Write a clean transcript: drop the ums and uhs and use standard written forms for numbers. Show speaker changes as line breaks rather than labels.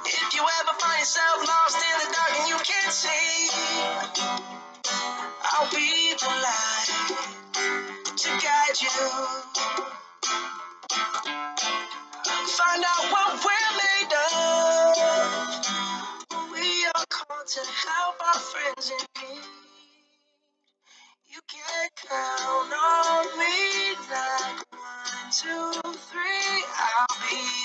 If you ever find yourself lost in the dark and you can't see, I'll be the light to guide you. Find out what we're made of. We are called to help our friends in need. You can count on me like 1, 2, 3. I'll be